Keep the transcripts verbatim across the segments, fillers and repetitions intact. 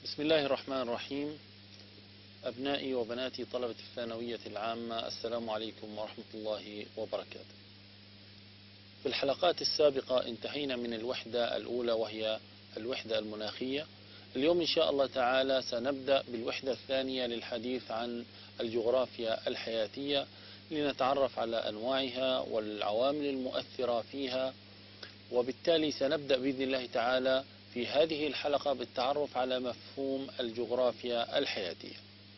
بسم الله الرحمن الرحيم. أبنائي وبناتي طلبة الثانوية العامة، السلام عليكم ورحمة الله وبركاته. في الحلقات السابقة انتهينا من الوحدة الأولى وهي الوحدة المناخية. اليوم إن شاء الله تعالى سنبدأ بالوحدة الثانية للحديث عن الجغرافيا الحياتية، لنتعرف على أنواعها والعوامل المؤثرة فيها، وبالتالي سنبدأ بإذن الله تعالى في هذه الحلقة بالتعرف على مفهوم الجغرافيا الحياتية.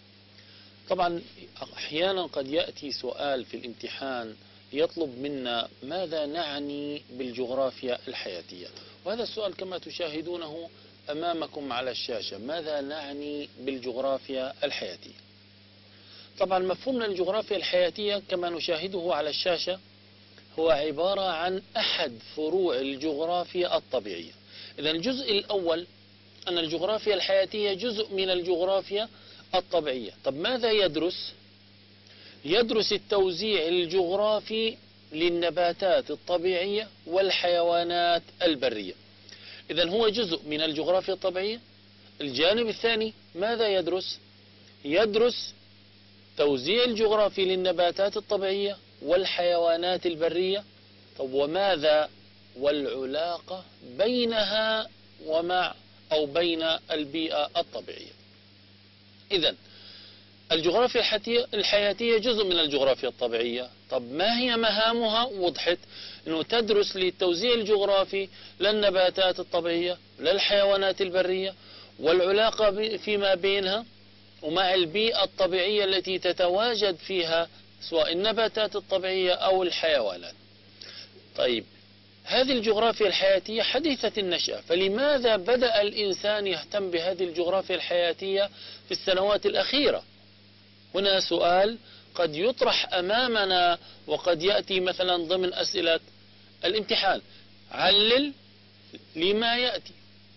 طبعا أحيانا قد يأتي سؤال في الامتحان يطلب منا ماذا نعني بالجغرافيا الحياتية، وهذا السؤال كما تشاهدونه أمامكم على الشاشة: ماذا نعني بالجغرافيا الحياتية؟ طبعا مفهومنا للجغرافيا الحياتية كما نشاهده على الشاشة هو عبارة عن أحد فروع الجغرافيا الطبيعية. إذن الجزء الأول أن الجغرافيا الحياتية جزء من الجغرافيا الطبيعية. طب ماذا يدرس؟ يدرس التوزيع الجغرافي للنباتات الطبيعية والحيوانات البرية. إذن هو جزء من الجغرافيا الطبيعية. الجانب الثاني ماذا يدرس؟ يدرس توزيع الجغرافي للنباتات الطبيعية والحيوانات البرية. طب وماذا والعلاقة بينها ومع أو بين البيئة الطبيعية؟ إذن الجغرافيا الحياتية جزء من الجغرافيا الطبيعية. طب ما هي مهامها؟ وضحت أنه تدرس للتوزيع الجغرافي للنباتات الطبيعية للحيوانات البرية، والعلاقة فيما بينها ومع البيئة الطبيعية التي تتواجد فيها سواء النباتات الطبيعية أو الحيوانات. طيب هذه الجغرافيا الحياتية حديثة النشأة، فلماذا بدأ الإنسان يهتم بهذه الجغرافيا الحياتية في السنوات الأخيرة؟ هنا سؤال قد يطرح أمامنا وقد يأتي مثلا ضمن أسئلة الامتحان: علل لما يأتي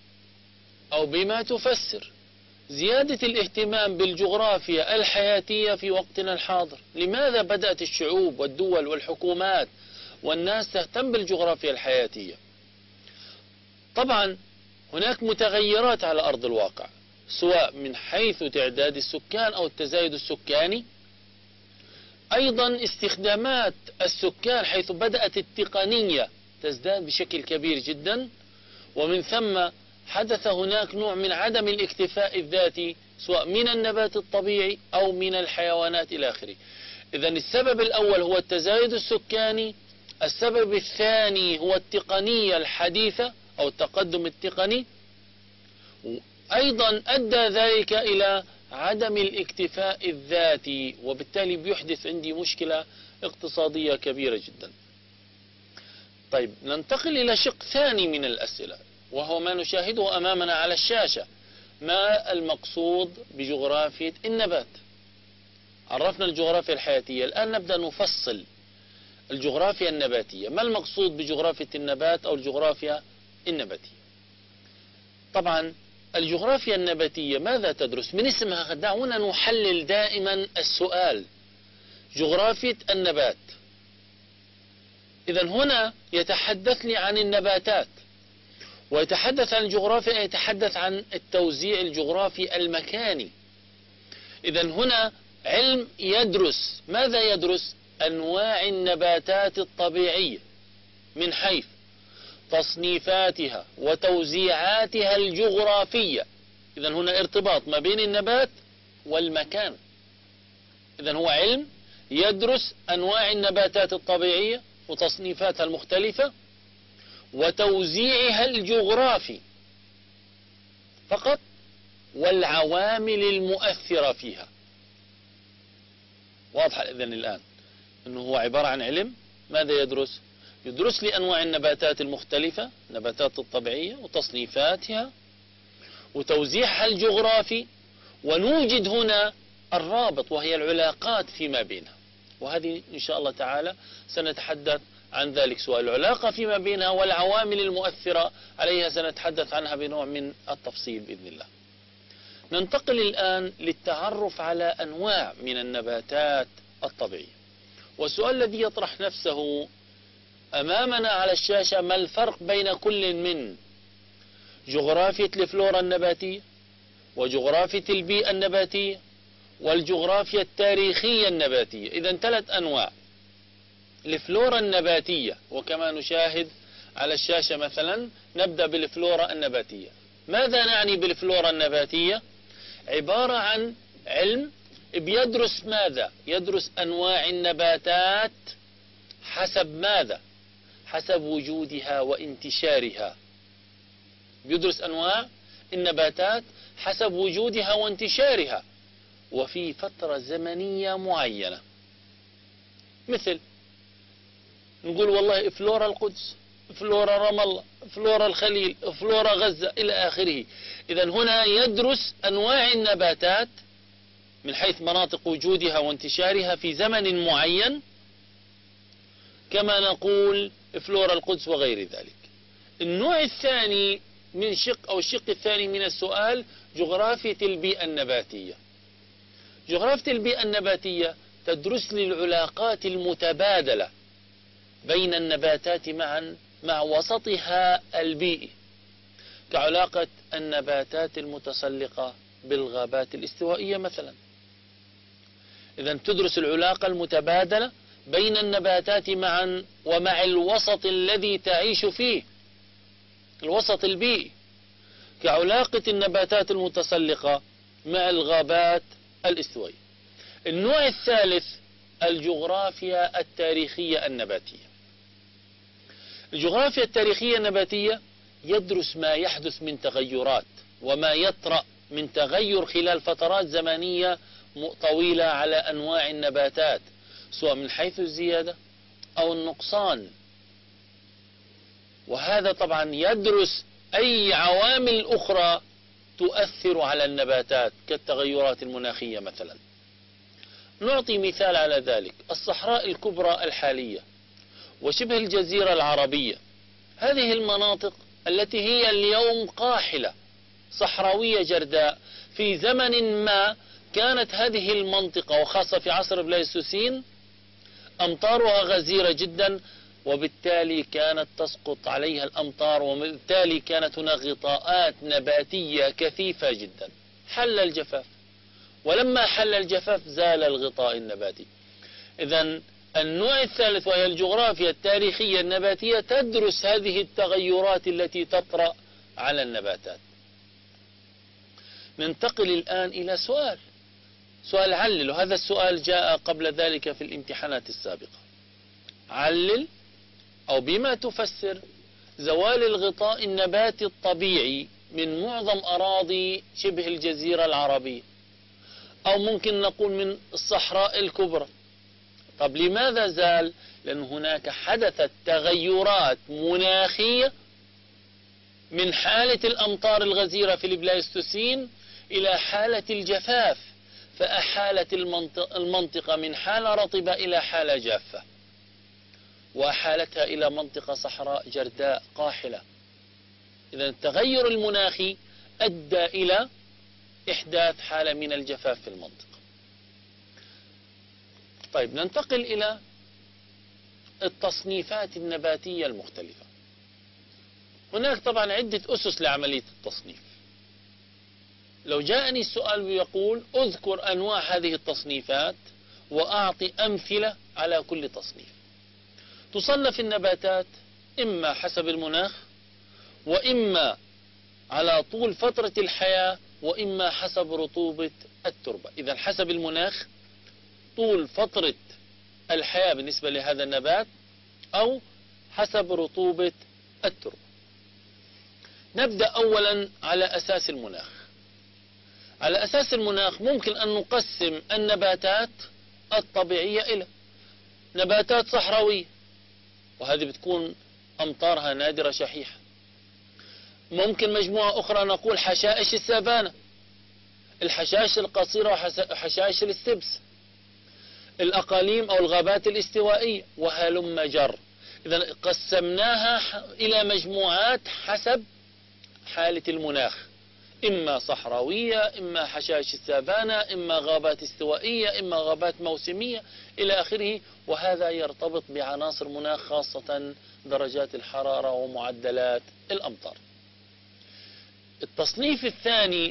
أو بما تفسر زيادة الاهتمام بالجغرافيا الحياتية في وقتنا الحاضر. لماذا بدأت الشعوب والدول والحكومات والناس تهتم بالجغرافيا الحياتية؟ طبعا هناك متغيرات على أرض الواقع، سواء من حيث تعداد السكان أو التزايد السكاني، أيضا استخدامات السكان حيث بدأت التقنية تزداد بشكل كبير جدا، ومن ثم حدث هناك نوع من عدم الاكتفاء الذاتي سواء من النبات الطبيعي أو من الحيوانات إلى آخره. إذن السبب الأول هو التزايد السكاني، السبب الثاني هو التقنية الحديثة أو التقدم التقني، أيضا أدى ذلك إلى عدم الاكتفاء الذاتي، وبالتالي بيحدث عندي مشكلة اقتصادية كبيرة جدا. طيب ننتقل إلى شق ثاني من الأسئلة، وهو ما نشاهده أمامنا على الشاشة: ما المقصود بجغرافية النبات؟ عرفنا الجغرافيا الحياتية، الآن نبدأ نفصل الجغرافيا النباتية. ما المقصود بجغرافية النبات أو الجغرافيا النباتية؟ طبعا الجغرافيا النباتية ماذا تدرس؟ من اسمها دعونا نحلل دائما السؤال: جغرافية النبات. إذن هنا يتحدث لي عن النباتات، ويتحدث عن الجغرافيا يتحدث عن التوزيع الجغرافي المكاني. إذن هنا علم يدرس ماذا؟ يدرس أنواع النباتات الطبيعية من حيث تصنيفاتها وتوزيعاتها الجغرافية. إذن هنا ارتباط ما بين النبات والمكان. إذن هو علم يدرس أنواع النباتات الطبيعية وتصنيفاتها المختلفة وتوزيعها الجغرافي فقط، والعوامل المؤثرة فيها. واضح إذن الآن أنه هو عبارة عن علم ماذا يدرس؟ يدرس لي أنواع النباتات المختلفة، النباتات الطبيعية وتصنيفاتها وتوزيعها الجغرافي، ونوجد هنا الرابط وهي العلاقات فيما بينها، وهذه إن شاء الله تعالى سنتحدث عن ذلك، سواء العلاقة فيما بينها والعوامل المؤثرة عليها سنتحدث عنها بنوع من التفصيل بإذن الله. ننتقل الآن للتعرف على أنواع من النباتات الطبيعية، والسؤال الذي يطرح نفسه أمامنا على الشاشة: ما الفرق بين كل من جغرافية الفلورا النباتية وجغرافية البيئة النباتية والجغرافيا التاريخية النباتية. إذن ثلاث أنواع. الفلورا النباتية، وكما نشاهد على الشاشة مثلا نبدأ بالفلورا النباتية. ماذا نعني بالفلورا النباتية؟ عبارة عن علم بيدرس ماذا؟ يدرس أنواع النباتات حسب ماذا؟ حسب وجودها وانتشارها. بيدرس أنواع النباتات حسب وجودها وانتشارها وفي فترة زمنية معينة. مثل نقول والله فلورا القدس، فلورا رام الله، فلورا الخليل، فلورا غزة إلى آخره. إذن هنا يدرس أنواع النباتات من حيث مناطق وجودها وانتشارها في زمن معين، كما نقول فلورا القدس وغير ذلك. النوع الثاني من شق أو الشق الثاني من السؤال جغرافية البيئة النباتية. جغرافية البيئة النباتية تدرس لي العلاقات المتبادلة بين النباتات معا مع وسطها البيئي، كعلاقة النباتات المتسلقة بالغابات الاستوائية مثلا. إذن تدرس العلاقة المتبادلة بين النباتات معا ومع الوسط الذي تعيش فيه، الوسط البيئي، كعلاقة النباتات المتسلقة مع الغابات الاستوائية. النوع الثالث الجغرافيا التاريخية النباتية. الجغرافيا التاريخية النباتية يدرس ما يحدث من تغيرات وما يطرأ من تغير خلال فترات زمنية طويلة على أنواع النباتات، سواء من حيث الزيادة أو النقصان. وهذا طبعا يدرس أي عوامل أخرى تؤثر على النباتات كالتغيرات المناخية مثلا. نعطي مثال على ذلك: الصحراء الكبرى الحالية وشبه الجزيرة العربية، هذه المناطق التي هي اليوم قاحلة صحراوية جرداء، في زمن ما كانت هذه المنطقة وخاصة في عصر البلايستوسين أمطارها غزيرة جدا، وبالتالي كانت تسقط عليها الأمطار، وبالتالي كانت هناك غطاءات نباتية كثيفة جدا. حل الجفاف، ولما حل الجفاف زال الغطاء النباتي. إذن النوع الثالث وهي الجغرافيا التاريخية النباتية تدرس هذه التغيرات التي تطرأ على النباتات. ننتقل الآن إلى سؤال سؤال علل، وهذا السؤال جاء قبل ذلك في الامتحانات السابقة. علل أو بما تفسر زوال الغطاء النباتي الطبيعي من معظم أراضي شبه الجزيرة العربية، أو ممكن نقول من الصحراء الكبرى. طب لماذا زال؟ لأن هناك حدثت تغيرات مناخية من حالة الأمطار الغزيرة في البلايستوسين إلى حالة الجفاف، فأحالت المنطقة من حالة رطبة إلى حالة جافة، وأحالتها إلى منطقة صحراء جرداء قاحلة. إذن التغير المناخي أدى إلى إحداث حالة من الجفاف في المنطقة. طيب ننتقل إلى التصنيفات النباتية المختلفة. هناك طبعا عدة أسس لعملية التصنيف. لو جاءني السؤال ويقول أذكر أنواع هذه التصنيفات وأعطي أمثلة على كل تصنيف. تصنف النباتات إما حسب المناخ، وإما على طول فترة الحياة، وإما حسب رطوبة التربة. إذا حسب المناخ طول فترة الحياة بالنسبة لهذا النبات، أو حسب رطوبة التربة. نبدأ أولا على أساس المناخ. على أساس المناخ ممكن أن نقسم النباتات الطبيعية إلى نباتات صحراوية، وهذه بتكون أمطارها نادرة شحيحة. ممكن مجموعة أخرى نقول حشائش السافانا، الحشائش القصيرة وحشائش الستبس، الأقاليم أو الغابات الاستوائية، وهلم جر. إذا قسمناها إلى مجموعات حسب حالة المناخ، إما صحراوية، إما حشائش السافانا، إما غابات استوائية، إما غابات موسمية إلى آخره. وهذا يرتبط بعناصر مناخ، خاصة درجات الحرارة ومعدلات الأمطار. التصنيف الثاني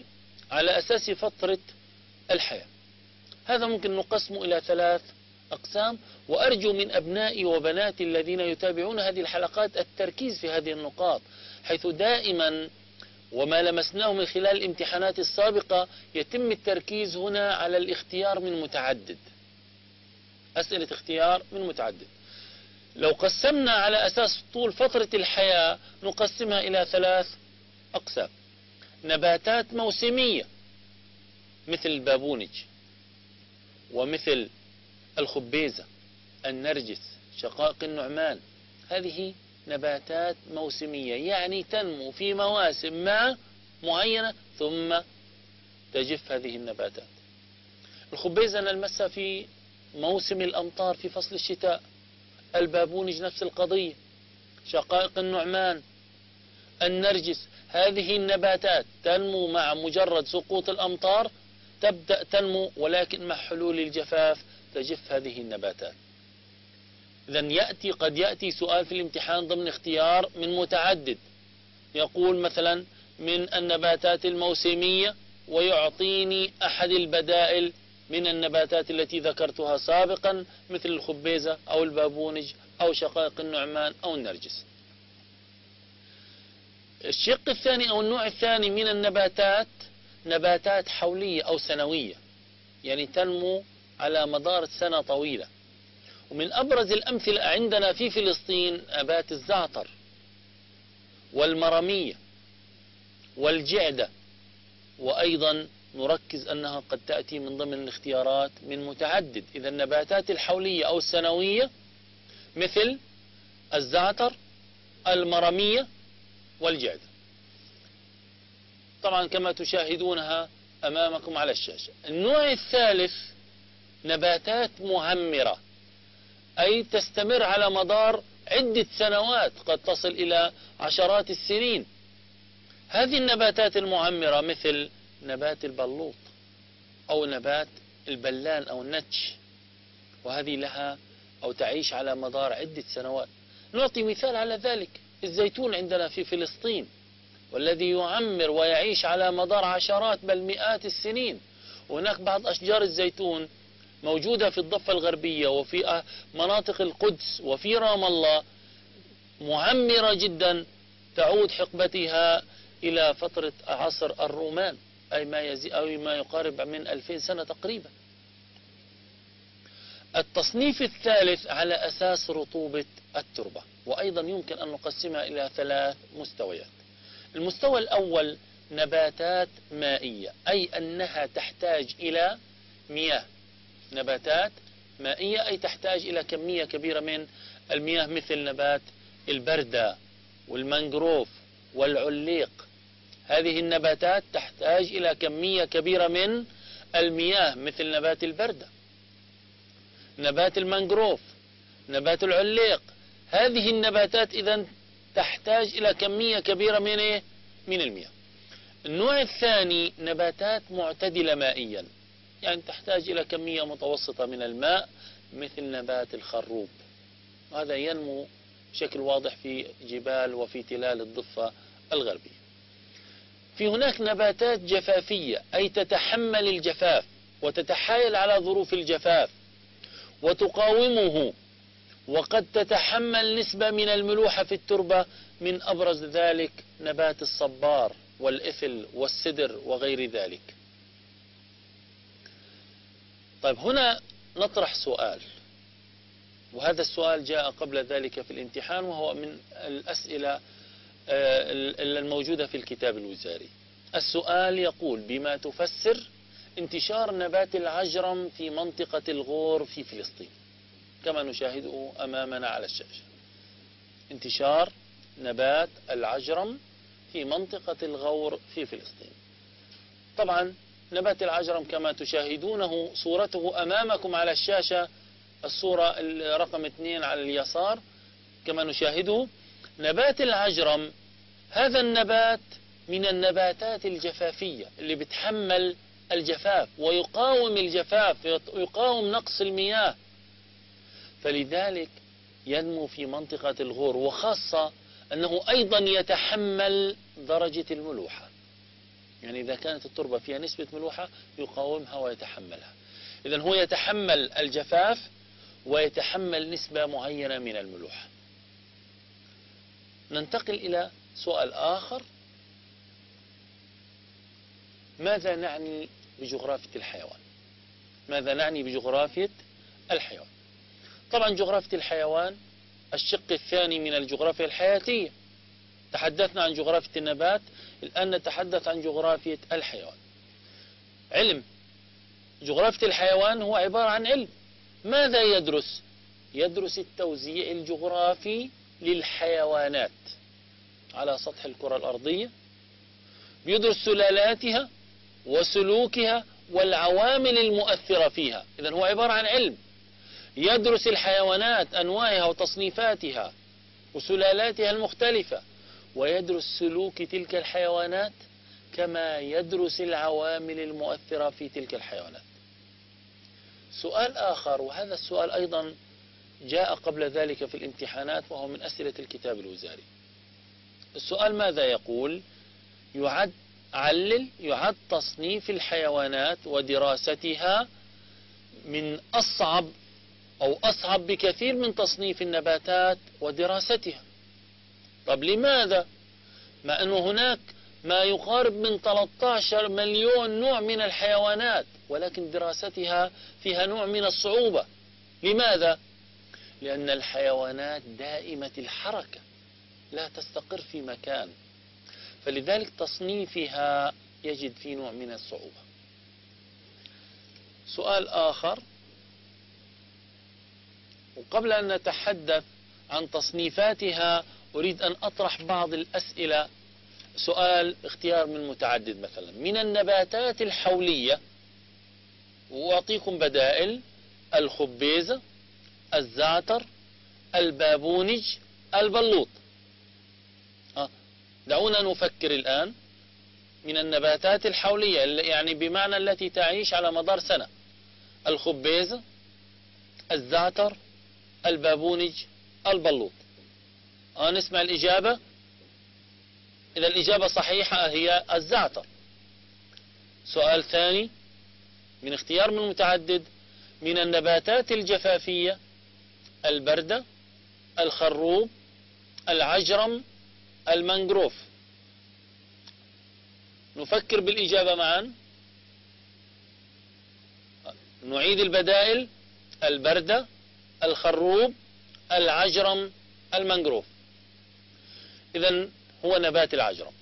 على أساس فترة الحياة. هذا ممكن نقسمه إلى ثلاث أقسام، وأرجو من أبنائي وبناتي الذين يتابعون هذه الحلقات التركيز في هذه النقاط، حيث دائما وما لمسناه من خلال الامتحانات السابقة يتم التركيز هنا على الاختيار من متعدد، أسئلة اختيار من متعدد. لو قسمنا على أساس طول فترة الحياة نقسمها إلى ثلاث أقسام: نباتات موسمية مثل البابونج ومثل الخبيزة، النرجس، شقائق النعمان، هذه نباتات موسمية، يعني تنمو في مواسم ما معينة ثم تجف هذه النباتات. الخبيزة نلمسها في موسم الأمطار في فصل الشتاء، البابونج نفس القضية، شقائق النعمان، النرجس، هذه النباتات تنمو مع مجرد سقوط الأمطار، تبدأ تنمو، ولكن مع حلول الجفاف تجف هذه النباتات. إذن يأتي قد يأتي سؤال في الامتحان ضمن اختيار من متعدد، يقول مثلا من النباتات الموسمية ويعطيني أحد البدائل من النباتات التي ذكرتها سابقا مثل الخبيزة أو البابونج أو شقائق النعمان أو النرجس. الشق الثاني أو النوع الثاني من النباتات نباتات حولية أو سنوية، يعني تنمو على مدار سنة طويلة. ومن أبرز الأمثلة عندنا في فلسطين نبات الزعتر والمرمية والجعدة، وأيضا نركز أنها قد تأتي من ضمن الاختيارات من متعدد. إذا النباتات الحولية أو السنوية مثل الزعتر، المرمية، والجعدة. طبعا كما تشاهدونها أمامكم على الشاشة. النوع الثالث نباتات مهمرة، أي تستمر على مدار عدة سنوات قد تصل إلى عشرات السنين. هذه النباتات المعمرة مثل نبات البلوط أو نبات البلان أو النتش، وهذه لها أو تعيش على مدار عدة سنوات. نعطي مثال على ذلك الزيتون عندنا في فلسطين، والذي يعمر ويعيش على مدار عشرات بل مئات السنين. وهناك بعض أشجار الزيتون موجودة في الضفة الغربية وفي مناطق القدس وفي رام الله، معمرة جدا، تعود حقبتها إلى فترة عصر الرومان، أي ما يزي أو ما يقارب من ألفين سنة تقريبا. التصنيف الثالث على أساس رطوبة التربة، وأيضا يمكن أن نقسمها إلى ثلاث مستويات. المستوى الأول نباتات مائية، أي أنها تحتاج إلى مياه، نباتات مائية أي تحتاج إلى كمية كبيرة من المياه، مثل نبات البردة والمانجروف والعليق. هذه النباتات تحتاج إلى كمية كبيرة من المياه مثل نبات البردة، نبات المانجروف، نبات العليق. هذه النباتات إذن تحتاج إلى كمية كبيرة من إيه؟ من المياه. النوع الثاني نباتات معتدلة مائيا، يعني تحتاج إلى كمية متوسطة من الماء مثل نبات الخروب، هذا ينمو بشكل واضح في جبال وفي تلال الضفة الغربية. في هناك نباتات جفافية، أي تتحمل الجفاف وتتحايل على ظروف الجفاف وتقاومه، وقد تتحمل نسبة من الملوحة في التربة، من أبرز ذلك نبات الصبار والإثل والسدر وغير ذلك. طيب هنا نطرح سؤال، وهذا السؤال جاء قبل ذلك في الامتحان، وهو من الأسئلة الموجودة في الكتاب الوزاري. السؤال يقول: بما تفسر انتشار نبات العجرم في منطقة الغور في فلسطين؟ كما نشاهده أمامنا على الشاشة، انتشار نبات العجرم في منطقة الغور في فلسطين. طبعا نبات العجرم كما تشاهدونه صورته أمامكم على الشاشة، الصورة رقم اثنين على اليسار كما نشاهده. نبات العجرم هذا النبات من النباتات الجفافية اللي بتحمل الجفاف ويقاوم الجفاف ويقاوم نقص المياه، فلذلك ينمو في منطقة الغور، وخاصة أنه أيضا يتحمل درجة الملوحة. يعني إذا كانت التربة فيها نسبة ملوحة يقاومها ويتحملها. إذن هو يتحمل الجفاف ويتحمل نسبة معينة من الملوحة. ننتقل إلى سؤال آخر: ماذا نعني بجغرافية الحيوان؟ ماذا نعني بجغرافية الحيوان؟ طبعا جغرافية الحيوان الشق الثاني من الجغرافيا الحياتية. تحدثنا عن جغرافية النبات، الآن نتحدث عن جغرافية الحيوان. علم جغرافية الحيوان هو عبارة عن علم. ماذا يدرس؟ يدرس التوزيع الجغرافي للحيوانات على سطح الكرة الأرضية، يدرس سلالاتها وسلوكها والعوامل المؤثرة فيها. إذن هو عبارة عن علم يدرس الحيوانات أنواعها وتصنيفاتها وسلالاتها المختلفة، ويدرس سلوك تلك الحيوانات كما يدرس العوامل المؤثرة في تلك الحيوانات. سؤال آخر، وهذا السؤال أيضا جاء قبل ذلك في الامتحانات وهو من أسئلة الكتاب الوزاري. السؤال ماذا يقول؟ يعد علل يعد تصنيف الحيوانات ودراستها من أصعب أو أصعب بكثير من تصنيف النباتات ودراستها. طب لماذا؟ مع أنه هناك ما يقارب من ثلاثة عشر مليون نوع من الحيوانات، ولكن دراستها فيها نوع من الصعوبة. لماذا؟ لأن الحيوانات دائمة الحركة لا تستقر في مكان، فلذلك تصنيفها يجد فيه نوع من الصعوبة. سؤال آخر، وقبل أن نتحدث عن تصنيفاتها أريد أن أطرح بعض الأسئلة. سؤال اختيار من متعدد، مثلا من النباتات الحولية، وأعطيكم بدائل: الخبيزة، الزعتر، البابونج، البلوط. أه دعونا نفكر الآن. من النباتات الحولية يعني بمعنى التي تعيش على مدار سنة: الخبيزة، الزعتر، البابونج، البلوط. أه نسمع الإجابة. إذا الإجابة صحيحة هي الزعتر. سؤال ثاني من اختيار من متعدد: من النباتات الجفافية، البردة، الخروب، العجرم، المانجروف. نفكر بالإجابة معا. نعيد البدائل: البردة، الخروب، العجرم، المانجروف. إذن هو نبات العجرم.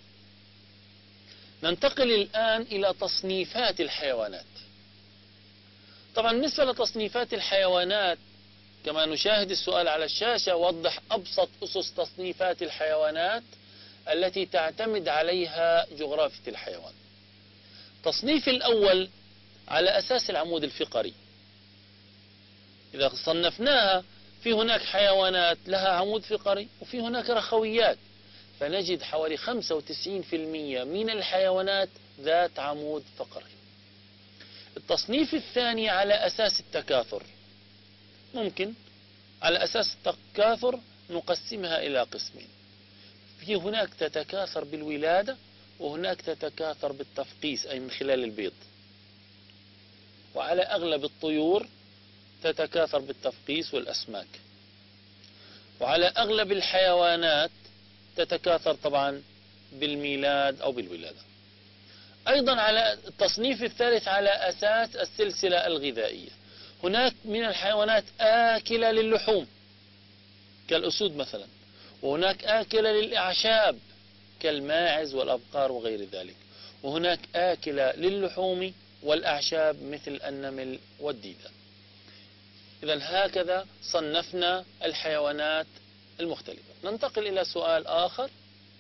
ننتقل الآن إلى تصنيفات الحيوانات. طبعا بالنسبة لتصنيفات الحيوانات كما نشاهد السؤال على الشاشة وضح أبسط أسس تصنيفات الحيوانات التي تعتمد عليها جغرافية الحيوان. تصنيف الأول على أساس العمود الفقري. إذا صنفناها في هناك حيوانات لها عمود فقري وفي هناك رخويات، فنجد حوالي خمسة وتسعين بالمئة من الحيوانات ذات عمود فقري. التصنيف الثاني على أساس التكاثر. ممكن على أساس التكاثر نقسمها إلى قسمين: في هناك تتكاثر بالولادة، وهناك تتكاثر بالتفقيس أي من خلال البيض. وعلى أغلب الطيور تتكاثر بالتفقيس والأسماك. وعلى أغلب الحيوانات تتكاثر طبعا بالميلاد أو بالولادة. أيضا على التصنيف الثالث على أساس السلسلة الغذائية. هناك من الحيوانات آكلة للحوم كالأسود مثلا، وهناك آكلة للأعشاب كالماعز والأبقار وغير ذلك، وهناك آكلة للحوم والأعشاب مثل النمل والديدان. إذن هكذا صنفنا الحيوانات المختلفة. ننتقل إلى سؤال آخر.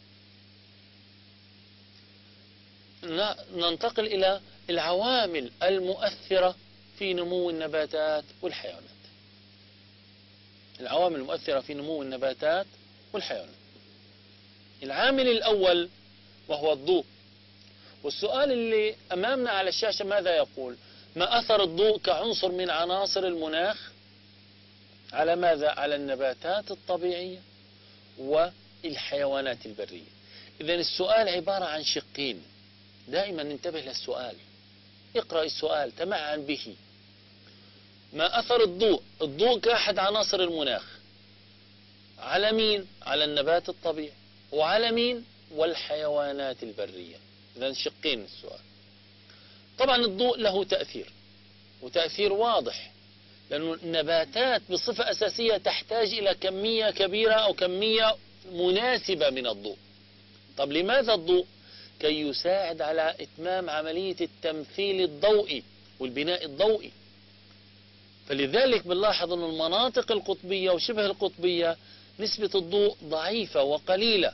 ننتقل إلى العوامل المؤثرة في نمو النباتات والحيوانات. العوامل المؤثرة في نمو النباتات والحيوانات. العامل الأول وهو الضوء. والسؤال اللي أمامنا على الشاشة ماذا يقول؟ ما أثر الضوء كعنصر من عناصر المناخ على ماذا؟ على النباتات الطبيعية والحيوانات البرية. إذن السؤال عبارة عن شقين: دائما انتبه للسؤال، اقرأ السؤال، تمعن به. ما أثر الضوء؟ الضوء كأحد عناصر المناخ. على مين؟ على النبات الطبيعي. وعلى مين؟ والحيوانات البرية. إذن شقين السؤال. طبعا الضوء له تأثير، وتأثير واضح، لأن النباتات بصفة أساسية تحتاج إلى كمية كبيرة أو كمية مناسبة من الضوء. طب لماذا الضوء؟ كي يساعد على إتمام عملية التمثيل الضوئي والبناء الضوئي. فلذلك بنلاحظ أن المناطق القطبية وشبه القطبية نسبة الضوء ضعيفة وقليلة،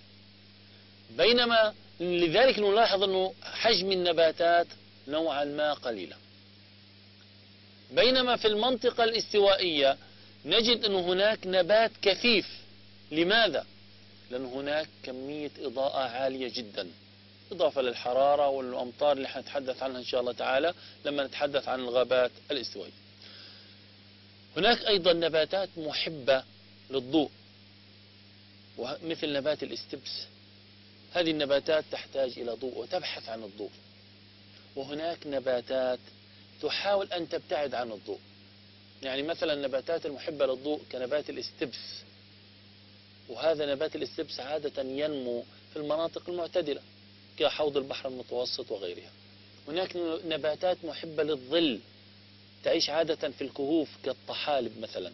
بينما لذلك نلاحظ أن حجم النباتات نوعا ما قليلة. بينما في المنطقة الاستوائية نجد أن هناك نبات كثيف. لماذا؟ لأن هناك كمية إضاءة عالية جدا، إضافة للحرارة والأمطار اللي حنتحدث عنها إن شاء الله تعالى لما نتحدث عن الغابات الاستوائية. هناك أيضا نباتات محبة للضوء، مثل نبات الاستبس. هذه النباتات تحتاج إلى ضوء وتبحث عن الضوء. وهناك نباتات تحاول أن تبتعد عن الضوء، يعني مثلا النباتات المحبة للضوء كنبات الاستبس، وهذا نبات الاستبس عادة ينمو في المناطق المعتدلة كحوض البحر المتوسط وغيرها. هناك نباتات محبة للظل تعيش عادة في الكهوف كالطحالب مثلا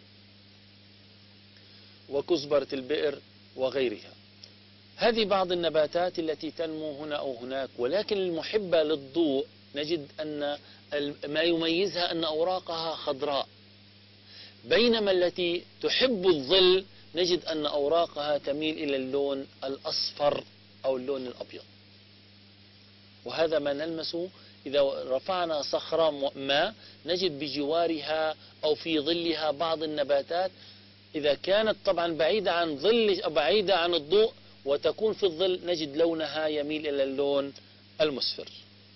وكزبرة البئر وغيرها. هذه بعض النباتات التي تنمو هنا أو هناك، ولكن المحبة للضوء نجد أن ما يميزها أن أوراقها خضراء، بينما التي تحب الظل نجد أن أوراقها تميل إلى اللون الأصفر أو اللون الأبيض. وهذا ما نلمسه إذا رفعنا صخرة ما، نجد بجوارها أو في ظلها بعض النباتات إذا كانت طبعا بعيدة عن ظل أو بعيدة عن الضوء وتكون في الظل نجد لونها يميل إلى اللون المصفر.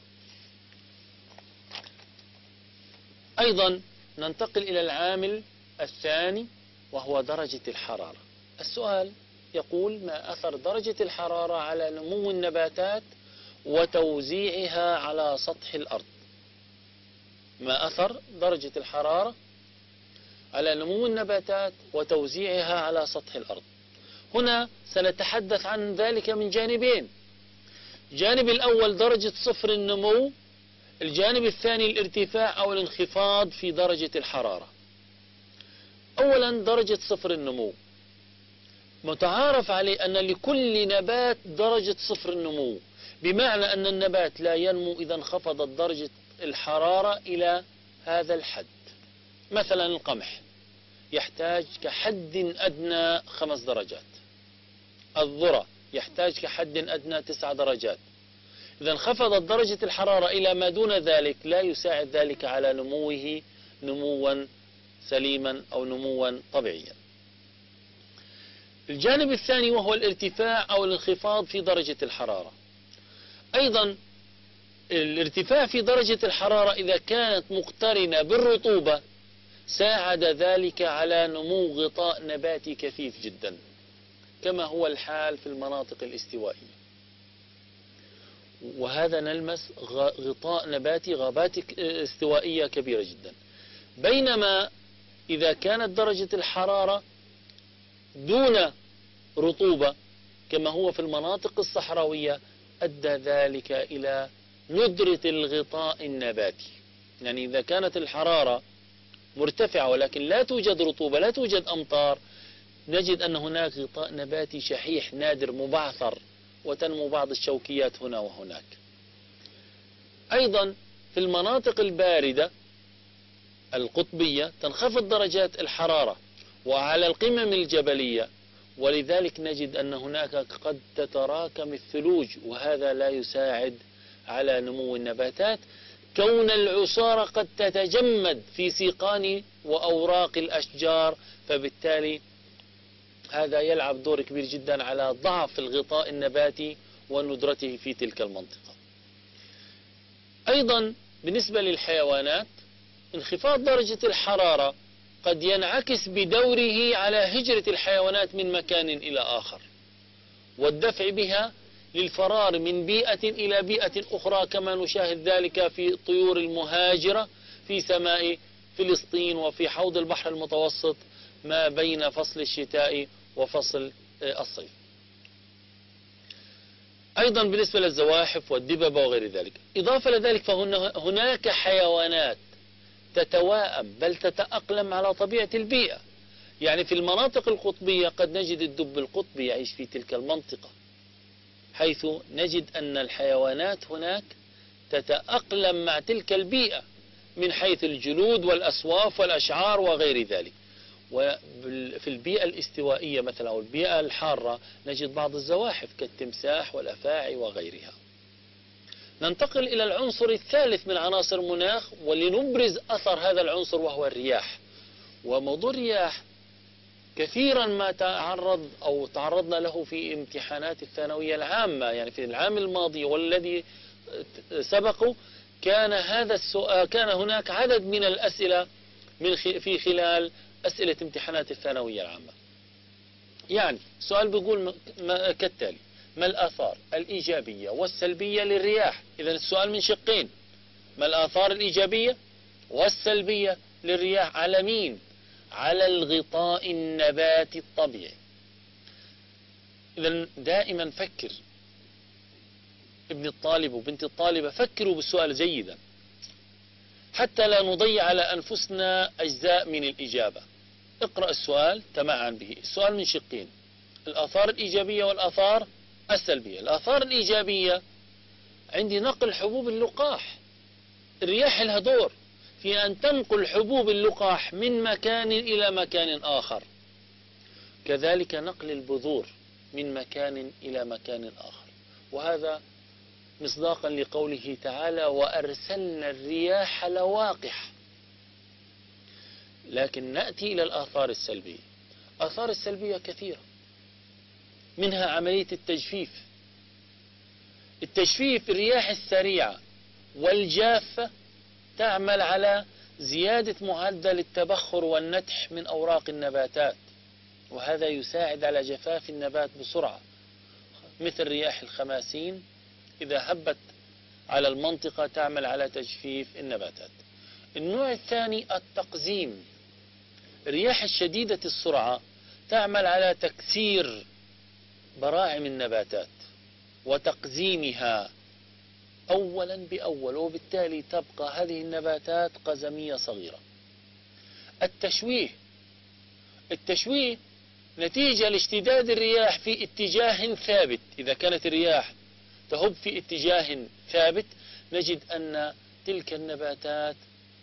أيضا ننتقل إلى العامل الثاني وهو درجة الحرارة. السؤال يقول: ما أثر درجة الحرارة على نمو النباتات وتوزيعها على سطح الأرض؟ ما أثر درجة الحرارة على نمو النباتات وتوزيعها على سطح الأرض؟ هنا سنتحدث عن ذلك من جانبين. الجانب الأول درجة صفر النمو، الجانب الثاني الارتفاع أو الانخفاض في درجة الحرارة. أولا درجة صفر النمو، متعارف عليه أن لكل نبات درجة صفر النمو، بمعنى أن النبات لا ينمو إذا انخفضت درجة الحرارة إلى هذا الحد. مثلا القمح يحتاج كحد أدنى خمس درجات، الذرة يحتاج كحد أدنى تسع درجات. إذا انخفضت درجة الحرارة إلى ما دون ذلك لا يساعد ذلك على نموه نموا سليما أو نموا طبيعيا. الجانب الثاني وهو الارتفاع أو الانخفاض في درجة الحرارة. أيضا الارتفاع في درجة الحرارة إذا كانت مقترنة بالرطوبة ساعد ذلك على نمو غطاء نباتي كثيف جدا، كما هو الحال في المناطق الاستوائية. وهذا نلمس غطاء نباتي غابات استوائية كبيرة جدا. بينما إذا كانت درجة الحرارة دون رطوبة كما هو في المناطق الصحراوية أدى ذلك إلى ندرة الغطاء النباتي. يعني إذا كانت الحرارة مرتفعة ولكن لا توجد رطوبة، لا توجد أمطار، نجد أن هناك غطاء نباتي شحيح نادر مبعثر، وتنمو بعض الشوكيات هنا وهناك. أيضا في المناطق الباردة القطبية تنخفض درجات الحرارة وعلى القمم الجبلية، ولذلك نجد أن هناك قد تتراكم الثلوج، وهذا لا يساعد على نمو النباتات، كون العصارة قد تتجمد في سيقان وأوراق الأشجار، فبالتالي هذا يلعب دور كبير جدا على ضعف الغطاء النباتي وندرته في تلك المنطقة. أيضا بالنسبة للحيوانات انخفاض درجة الحرارة قد ينعكس بدوره على هجرة الحيوانات من مكان إلى آخر والدفع بها للفرار من بيئة إلى بيئة أخرى، كما نشاهد ذلك في الطيور المهاجرة في سماء فلسطين وفي حوض البحر المتوسط ما بين فصل الشتاء وفصل الصيف. أيضا بالنسبة للزواحف والدببة وغير ذلك. إضافة لذلك فهناك حيوانات تتواءم بل تتأقلم على طبيعة البيئة. يعني في المناطق القطبية قد نجد الدب القطبي يعيش في تلك المنطقة، حيث نجد أن الحيوانات هناك تتأقلم مع تلك البيئة من حيث الجلود والأسواف والأشعار وغير ذلك. وفي البيئة الاستوائية مثلا أو البيئة الحارة نجد بعض الزواحف كالتمساح والأفاعي وغيرها. ننتقل إلى العنصر الثالث من عناصر المناخ ولنبرز أثر هذا العنصر وهو الرياح. وموضوع الرياح كثيرا ما تعرض أو تعرضنا له في امتحانات الثانوية العامة، يعني في العام الماضي والذي سبقه كان هذا السؤال كان هناك عدد من الأسئلة من في خلال أسئلة امتحانات الثانوية العامة. يعني سؤال بيقول كالتالي: ما الآثار الإيجابية والسلبية للرياح؟ إذن السؤال من شقين: ما الآثار الإيجابية والسلبية للرياح على مين؟ على الغطاء النباتي الطبيعي. إذن دائما فكر ابن الطالب وبنت الطالبة، فكروا بالسؤال جيدا حتى لا نضيع على أنفسنا أجزاء من الإجابة. اقرأ السؤال تمعن به. السؤال من شقين: الآثار الإيجابية والآثار السلبية. الآثار الإيجابية عندي نقل حبوب اللقاح. الرياح لها دور في أن تنقل حبوب اللقاح من مكان إلى مكان آخر، كذلك نقل البذور من مكان إلى مكان آخر. وهذا مصداقا لقوله تعالى: وأرسلنا الرياح لواقح. لكن نأتي إلى الآثار السلبية. الآثار السلبية كثيرة، منها عملية التجفيف. التجفيف، الرياح السريعة والجافة تعمل على زيادة معدل التبخر والنتح من أوراق النباتات، وهذا يساعد على جفاف النبات بسرعة، مثل رياح الخماسين إذا هبت على المنطقة تعمل على تجفيف النباتات. النوع الثاني التقزيم. الرياح الشديدة السرعة تعمل على تكسير براعم النباتات وتقزيمها أولا بأول، وبالتالي تبقى هذه النباتات قزمية صغيرة. التشويه. التشويه نتيجة لاشتداد الرياح في اتجاه ثابت. إذا كانت الرياح تهب في اتجاه ثابت نجد أن تلك النباتات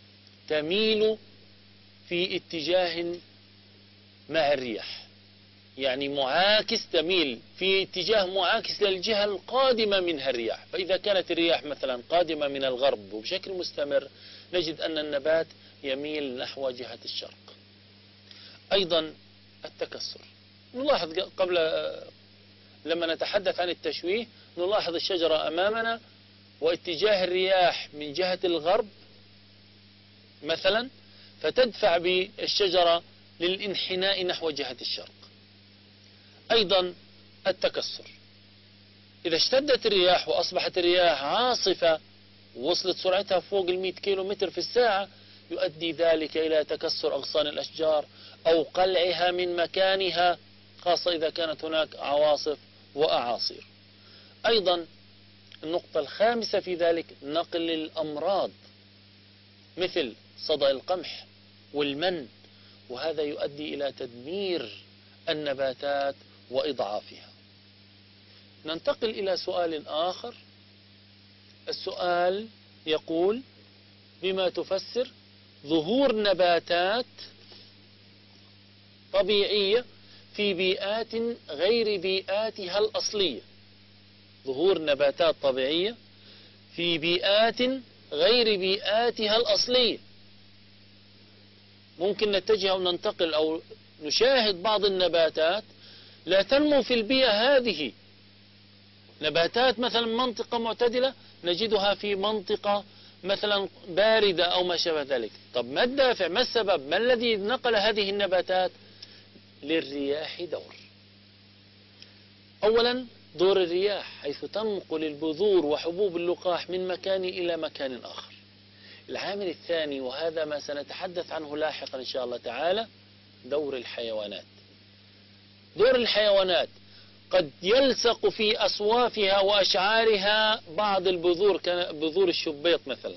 تميل في اتجاه مع الرياح، يعني معاكس، تميل في اتجاه معاكس للجهة القادمة منها الرياح. فإذا كانت الرياح مثلا قادمة من الغرب وبشكل مستمر نجد أن النبات يميل نحو جهة الشرق. أيضا التكسر. نلاحظ قبل لما نتحدث عن التشويه نلاحظ الشجرة أمامنا واتجاه الرياح من جهة الغرب مثلا، فتدفع بالشجرة للانحناء نحو جهة الشرق. أيضا التكسر. إذا اشتدت الرياح وأصبحت الرياح عاصفة ووصلت سرعتها فوق المئة كيلو متر في الساعة يؤدي ذلك إلى تكسر أغصان الأشجار أو قلعها من مكانها، خاصة إذا كانت هناك عواصف وأعاصير. أيضا النقطة الخامسة في ذلك نقل الأمراض مثل صدأ القمح والمن، وهذا يؤدي إلى تدمير النباتات وإضعافها. ننتقل إلى سؤال آخر. السؤال يقول: بما تفسر ظهور نباتات طبيعية في بيئات غير بيئاتها الأصلية. ظهور نباتات طبيعية في بيئات غير بيئاتها الأصلية. ممكن نتجه أو ننتقل أو نشاهد بعض النباتات لا تنمو في البيئة هذه. نباتات مثلا منطقة معتدلة نجدها في منطقة مثلا باردة أو ما شابه ذلك. طب ما الدافع، ما السبب، ما الذي نقل هذه النباتات؟ للرياح دور. أولا دور الرياح حيث تنقل البذور وحبوب اللقاح من مكان إلى مكان آخر. العامل الثاني، وهذا ما سنتحدث عنه لاحقا إن شاء الله تعالى، دور الحيوانات. دور الحيوانات قد يلصق في أصوافها وأشعارها بعض البذور كبذور الشبيط مثلا،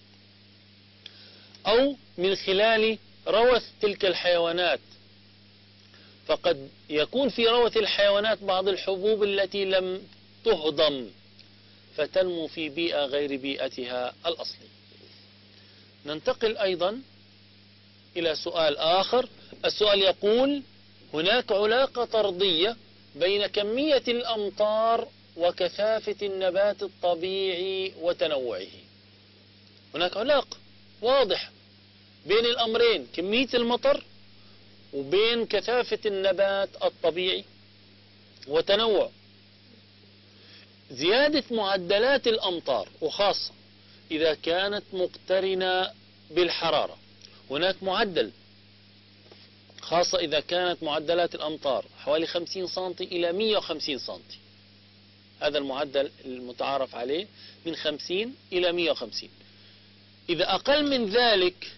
أو من خلال روث تلك الحيوانات، فقد يكون في روث الحيوانات بعض الحبوب التي لم تهضم فتنمو في بيئة غير بيئتها الأصلية. ننتقل أيضا إلى سؤال آخر. السؤال يقول: هناك علاقة طردية بين كمية الأمطار وكثافة النبات الطبيعي وتنوعه. هناك علاقة واضحة بين الأمرين، كمية المطر وبين كثافة النبات الطبيعي وتنوع. زيادة معدلات الأمطار، وخاصة إذا كانت مقترنة بالحرارة، هناك معدل خاصة إذا كانت معدلات الأمطار حوالي خمسين سنتي إلى مئة وخمسين سنتي، هذا المعدل المتعارف عليه من خمسين إلى مئة وخمسين. إذا أقل من ذلك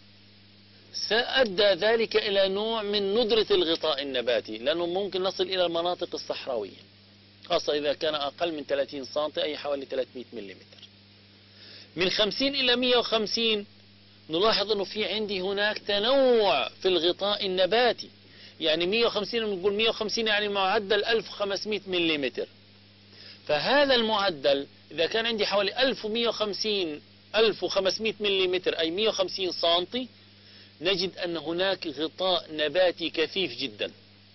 سأدى ذلك إلى نوع من ندرة الغطاء النباتي، لأنه ممكن نصل إلى المناطق الصحراوية، خاصة إذا كان أقل من ثلاثين سنتي أي حوالي ثلاثمئة ملم. من خمسين إلى مئة وخمسين نلاحظ أنه في عندي هناك تنوع في الغطاء النباتي، يعني مئة وخمسين، نقول مئة وخمسين يعني معدل ألف وخمسمئة ملم. فهذا المعدل إذا كان عندي حوالي ألف ومئة وخمسين ألف وخمسمئة ملم أي مئة وخمسين سنتي، نجد أن هناك غطاء نباتي كثيف جدا،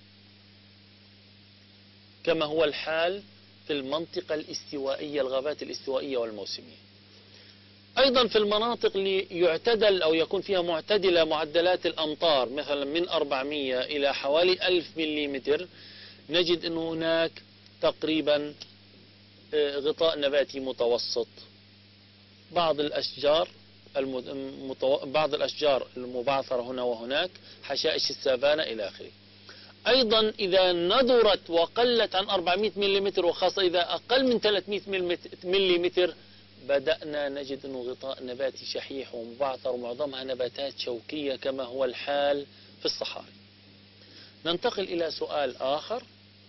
كما هو الحال في المنطقة الاستوائية، الغابات الاستوائية والموسمية. أيضا في المناطق اللي يعتدل أو يكون فيها معتدلة معدلات الأمطار، مثلا من أربعمئة إلى حوالي ألف ملم، نجد أن هناك تقريبا غطاء نباتي متوسط. بعض الأشجار المتو... بعض الأشجار المبعثرة هنا وهناك، حشائش السافانا إلى آخره. أيضا إذا ندرت وقلت عن أربعمئة ملم، وخاصة إذا أقل من ثلاثمئة ملم، بدأنا نجد أنه غطاء نباتي شحيح ومبعثر، ومعظمها نباتات شوكية كما هو الحال في الصحاري. ننتقل إلى سؤال آخر: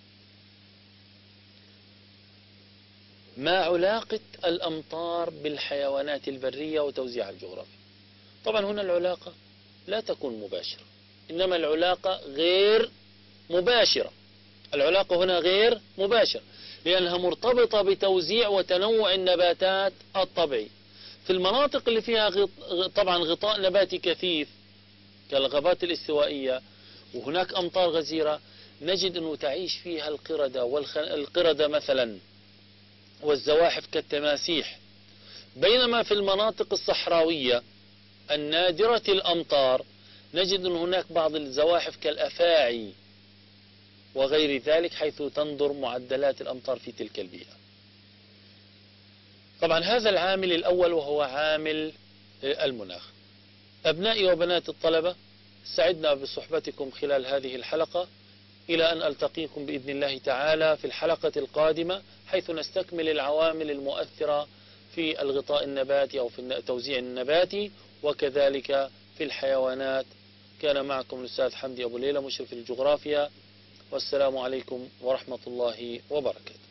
ما علاقة الأمطار بالحيوانات البرية وتوزيعها الجغرافي؟ طبعا هنا العلاقة لا تكون مباشرة، إنما العلاقة غير مباشرة. العلاقة هنا غير مباشرة لأنها مرتبطة بتوزيع وتنوع النباتات الطبيعي. في المناطق اللي فيها غط... طبعا غطاء نباتي كثيف كالغابات الاستوائية وهناك أمطار غزيرة، نجد أنه تعيش فيها القردة والخ... القردة مثلا والزواحف كالتماسيح. بينما في المناطق الصحراوية النادرة الأمطار نجد أن هناك بعض الزواحف كالأفاعي وغير ذلك، حيث تندر معدلات الأمطار في تلك البيئة. طبعا هذا العامل الأول وهو عامل المناخ. أبنائي وبنات الطلبة، سعدنا بصحبتكم خلال هذه الحلقة، إلى أن ألتقيكم بإذن الله تعالى في الحلقة القادمة، حيث نستكمل العوامل المؤثرة في الغطاء النباتي أو في التوزيع النباتي وكذلك في الحيوانات. كان معكم الأستاذ حمدي أبو ليلى، مشرف الجغرافيا، والسلام عليكم ورحمة الله وبركاته.